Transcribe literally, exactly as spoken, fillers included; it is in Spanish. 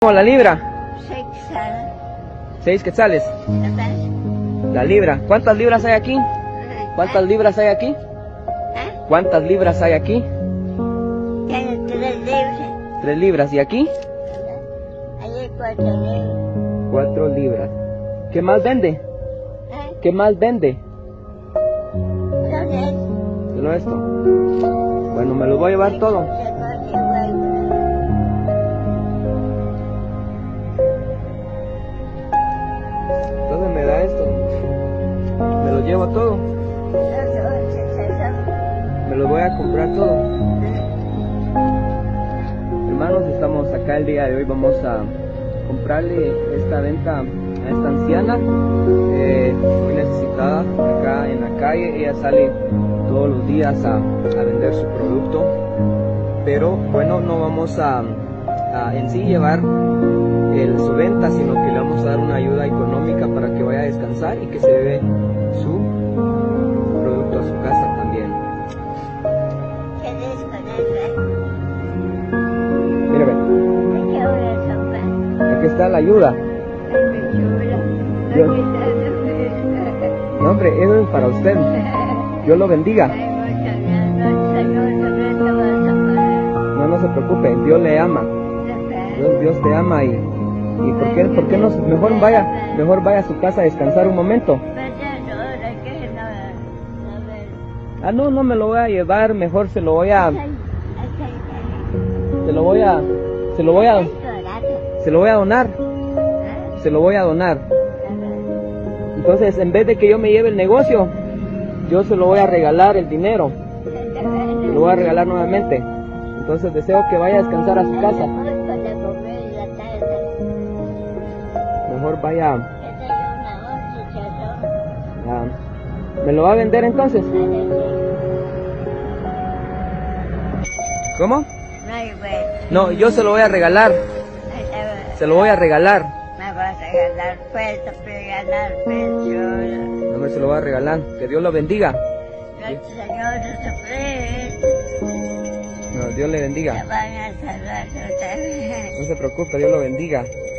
¿Cómo la libra? Seis quetzales. Seis quetzales. ¿Verdad? La libra. ¿Cuántas libras hay aquí? ¿Cuántas libras hay aquí? ¿Eh? ¿Cuántas libras hay aquí? Tiene tres libras. Tres libras. ¿Y aquí? Ahí hay cuatro libras. Cuatro libras. ¿Qué más vende? ¿Eh? ¿Qué más vende? ¿Dónde es? Solo esto. Bueno, me lo voy a llevar todo. Entonces me da esto. Me lo llevo todo. Me lo voy a comprar todo. Hermanos, estamos acá el día de hoy. Vamos a comprarle esta venta a esta anciana, eh, muy necesitada acá en la calle. Ella sale todos los días a, a vender su producto, pero bueno, no vamos a, a en sí llevar el, su venta, sino que le vamos a dar una ayuda económica para que vaya a descansar y que se lleve su producto a su casa también. ¿Qué es con eso? Mira, ve, ¿De qué hora son? aquí está la ayuda. Yo- No, hombre, eso es para usted. Dios lo bendiga. No, no se preocupe, Dios le ama. Dios, Dios te ama y, y ¿por qué, por qué no? Mejor vaya, mejor vaya a su casa a descansar un momento. Ah, no, no me lo voy a llevar, mejor se lo voy a, se lo voy a, se lo voy a, se lo voy a donar, se lo voy a donar. Entonces, en vez de que yo me lleve el negocio, yo se lo voy a regalar el dinero, se lo voy a regalar nuevamente. Entonces deseo que vaya a descansar a su casa. Mejor vaya. Ah, ¿me lo va a vender entonces? ¿Cómo? No, yo se lo voy a regalar. Se lo voy a regalar. Me vas a regalar peso, regalar peso. No me se lo voy a regalar. Que Dios lo bendiga. Los señores sufrir. No, Dios le bendiga. Te van a salvar otra vez. No se preocupe, Dios lo bendiga.